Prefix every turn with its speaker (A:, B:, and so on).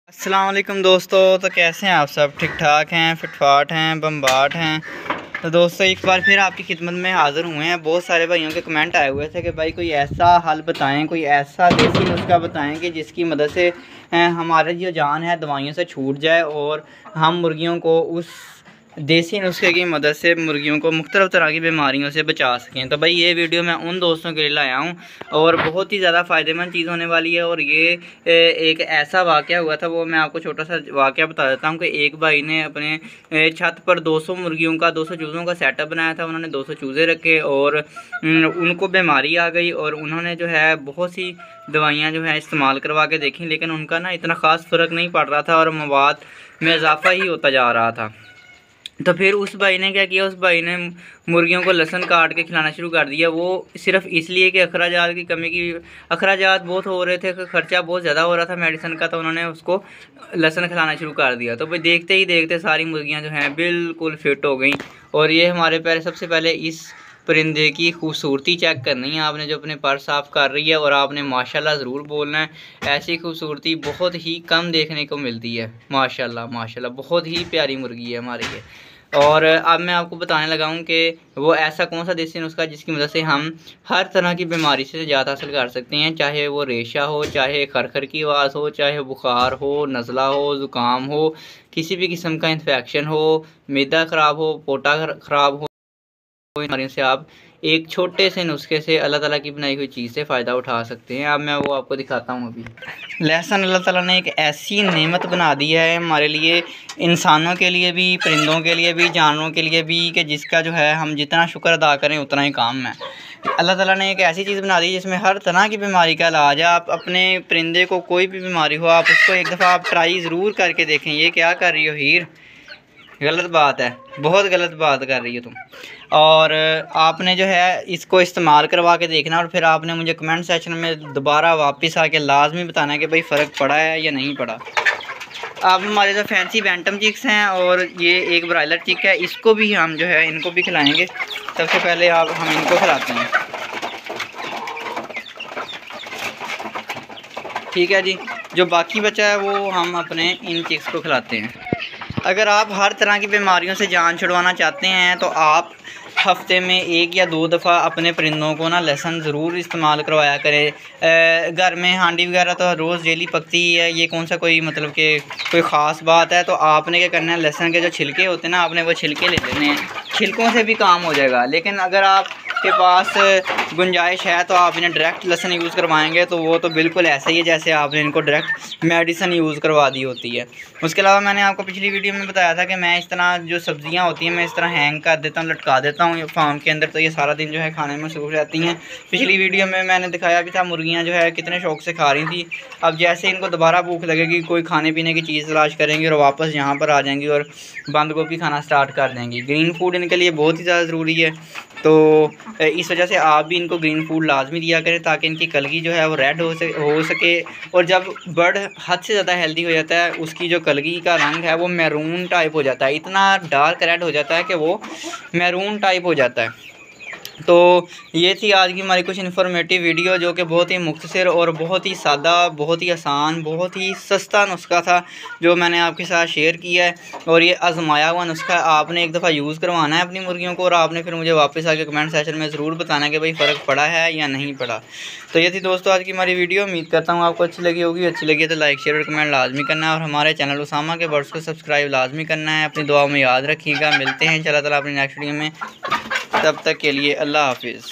A: अस्सलाम वालेकुम दोस्तों। तो कैसे हैं आप सब? ठीक ठाक हैं, फिटफाट हैं, बम्बाट हैं। तो दोस्तों एक बार फिर आपकी खिदमत में हाज़िर हुए हैं। बहुत सारे भाइयों के कमेंट आए हुए थे कि भाई कोई ऐसा हल बताएं, कोई ऐसा देसी नुस्खा बताएं कि जिसकी मदद से हमारे जो जान है दवाइयों से छूट जाए और हम मुर्गियों को उस देसी नुस्खे की मदद से मुर्गियों को मुख्तलिफ़ तरह की बीमारियों से बचा सकें। तो भाई ये वीडियो मैं उन दोस्तों के लिए लाया हूँ और बहुत ही ज़्यादा फ़ायदेमंद चीज़ होने वाली है। और ये एक ऐसा वाक़या हुआ था, वो मैं आपको छोटा सा वाक़या बता देता हूँ कि एक भाई ने अपने छत पर 200 मुर्गियों का 200 चूज़ों का सेटअप बनाया था। उन्होंने 200 चूज़े रखे और उनको बीमारी आ गई और उन्होंने जो है बहुत सी दवाइयाँ जो है इस्तेमाल करवा के देखी, लेकिन उनका ना इतना ख़ास फ़र्क नहीं पड़ रहा था और मवाद में इजाफ़ा ही होता जा रहा था। तो फिर उस भाई ने क्या किया, उस भाई ने मुर्गियों को लहसुन काट के खिलाना शुरू कर दिया। वो सिर्फ इसलिए कि अखराजात की कमी की अखराजात बहुत हो रहे थे, ख़र्चा बहुत ज़्यादा हो रहा था मेडिसिन का, तो उन्होंने उसको लहसुन खिलाना शुरू कर दिया। तो भाई देखते ही देखते सारी मुर्गियां जो हैं बिल्कुल फिट हो गई। और ये हमारे पहले सबसे पहले इस परिंदे की खूबसूरती चेक करनी है आपने, जो अपने पर साफ़ कर रही है, और आपने माशाल्लाह ज़रूर बोलना है। ऐसी खूबसूरती बहुत ही कम देखने को मिलती है। माशाल्लाह माशाल्लाह बहुत ही प्यारी मुर्गी है हमारी ये। और अब मैं आपको बताने लगा हूँ कि वो ऐसा कौन सा देसी नुस्खा जिसकी मदद से हम हर तरह की बीमारी से निजात हासिल कर सकते हैं, चाहे वो रेशा हो, चाहे खरखर की आवाज़ हो, चाहे बुखार हो, नज़ला हो, ज़ुकाम हो, किसी भी किस्म का इन्फेक्शन हो, मैदा ख़राब हो, पोटा ख़राब हो, बीमारियों से आप एक छोटे से नुस्खे से अल्लाह ताला की बनाई हुई चीज़ से फ़ायदा उठा सकते हैं। अब मैं वो आपको दिखाता हूँ। अभी लहसुन अल्लाह ताला ने एक ऐसी नेमत बना दी है हमारे लिए, इंसानों के लिए भी, परिंदों के लिए भी, जानवरों के लिए भी, कि जिसका जो है हम जितना शुक्र अदा करें उतना ही काम है। अल्लाह ताला ने एक ऐसी चीज़ बना दी जिसमें हर तरह की बीमारी का इलाज है। आप अपने परिंदे को कोई भी बीमारी हो, आप उसको एक दफ़ा आप ट्राई ज़रूर करके देखें। ये क्या कर रही हो हीर? गलत बात है, बहुत गलत बात कर रही हो तुम। और आपने जो है इसको इस्तेमाल करवा के देखना और फिर आपने मुझे कमेंट सेक्शन में दोबारा वापस आके लाजमी बताना है कि भाई फ़र्क पड़ा है या नहीं पड़ा। अब हमारे जो फैंसी बैंटम चिक्स हैं और ये एक ब्रायलर चिक है, इसको भी हम जो है इनको भी खिलाएंगे। सबसे पहले हम इनको खिलाते हैं, ठीक है जी। जो बाकी बचा है वो हम अपने इन चिक्स को खिलाते हैं। अगर आप हर तरह की बीमारियों से जान छुड़वाना चाहते हैं तो आप हफ्ते में 1 या 2 दफ़ा अपने परिंदों को ना लहसुन ज़रूर इस्तेमाल करवाया करें। घर में हांडी वगैरह तो रोज़ डेली पकती ही है, ये कौन सा कोई मतलब कि कोई ख़ास बात है। तो आपने क्या करना है, लहसुन के जो छिलके होते हैं ना, आपने वो छिलके ले लेने हैं। छिलकों से भी काम हो जाएगा, लेकिन अगर आपके पास गुंजाइश है तो आप इन्हें डायरेक्ट लहसुन यूज़ करवाएंगे तो वो तो बिल्कुल ऐसा ही है जैसे आपने इनको डायरेक्ट मेडिसिन यूज़ करवा दी होती है। उसके अलावा मैंने आपको पिछली वीडियो में बताया था कि मैं इस तरह जो सब्ज़ियाँ होती हैं मैं इस तरह हैंग कर देता हूँ, लटका देता हूँ फार्म के अंदर, तो ये सारा दिन जो है खाने में मसरूफ़ रहती हैं। पिछली वीडियो में मैंने दिखाया भी था मुर्गियाँ जो है कितने शौक़ से खा रही थी। अब जैसे इनको दोबारा भूख लगेगी, कोई खाने पीने की चीज़ तलाश करेंगी और वापस यहाँ पर आ जाएंगी और बंद गोभी खाना स्टार्ट कर देंगी। ग्रीन फूड इनके लिए बहुत ही ज़्यादा ज़रूरी है, तो इस वजह से आप भी इनको ग्रीन फूड लाजमी दिया करें ताकि इनकी कलगी जो है वो रेड हो सके। और जब बर्ड हद से ज़्यादा हेल्दी हो जाता है, उसकी जो कलगी का रंग है वो मैरून टाइप हो जाता है, इतना डार्क रेड हो जाता है कि वो मैरून टाइप हो जाता है। तो ये थी आज की हमारी कुछ इन्फॉर्मेटिव वीडियो, जो कि बहुत ही मुख्तसर और बहुत ही सादा, बहुत ही आसान, बहुत ही सस्ता नुस्खा था जो मैंने आपके साथ शेयर किया है। और ये आजमाया हुआ नुस्खा आपने एक दफ़ा यूज़ करवाना है अपनी मुर्गियों को, और आपने फिर मुझे वापस आके कमेंट सेक्शन में ज़रूर बताना है कि भाई फ़र्क पड़ा है या नहीं पड़ा। तो ये थी दोस्तों आज की हमारी वीडियो। उम्मीद करता हूँ आपको अच्छी लगी होगी। अच्छी लगी तो लाइक शेयर और कमेंट लाजमी करना है, और हमारे चैनल उसामा के बर्ड्स को सब्सक्राइब लाजमी करना है। अपनी दुआ में याद रखिएगा। मिलते हैं इंशाअल्लाह ताला अपनी नेक्स्ट वीडियो में, तब तक के लिए अल्लाह हाफिज़।